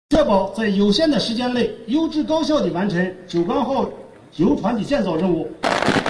确保在有限的时间内优质高效地完成九缸号油船的建造任务。